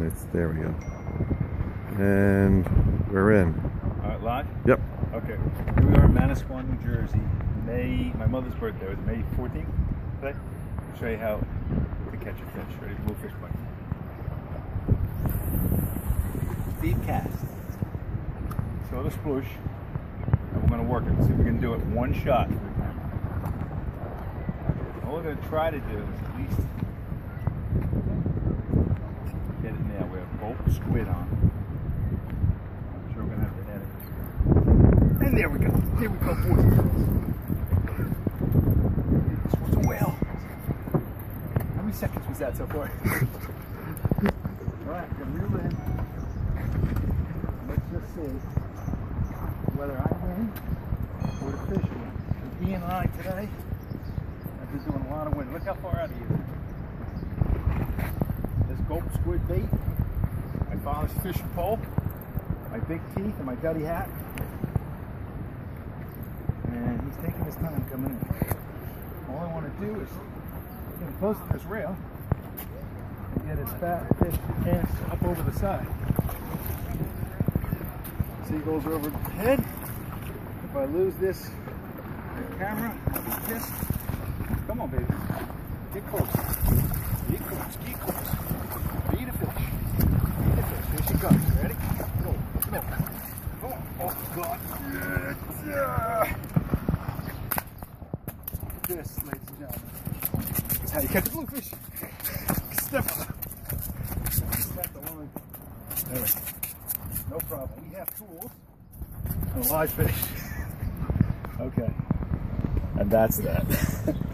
minutes. There we go. And we're in. All right, live? Yep. Okay. Here we are in Manasquan, New Jersey. My mother's birthday was May 14th today. I'll show you how to catch a fish. Ready? Bluefish bite. Deep cast. So the sploosh. And we're going to work it. See if we can do it one shot. All we're going to try to do is at least get it now. We have both squid on. I'm sure we're going to have to edit it. And there we go. There we go, boys and girls. This was a whale. How many seconds was that so far? Alright, I'm going to reel in. Let's just see whether I win or the fish win. With me and I today, I've been doing a lot of wind. Look how far out of here. This gulp squid bait, my father's fishing pole, my big teeth, and my duddy hat. And he's taking his time coming in. All I want to do is get close to this rail and get his fat fish ass up over the side. Seagulls over the head. If I lose this camera, I'll be pissed. Come on, baby. Get close. Get close. Get close. Feed a fish. Feed a fish. Here she comes. Ready? Go. Come here. Oh, oh God. This, ladies and gentlemen, is how you catch a bluefish. Step on it. Step the line. There. No problem. We have tools and a live fish. Okay. And that's that.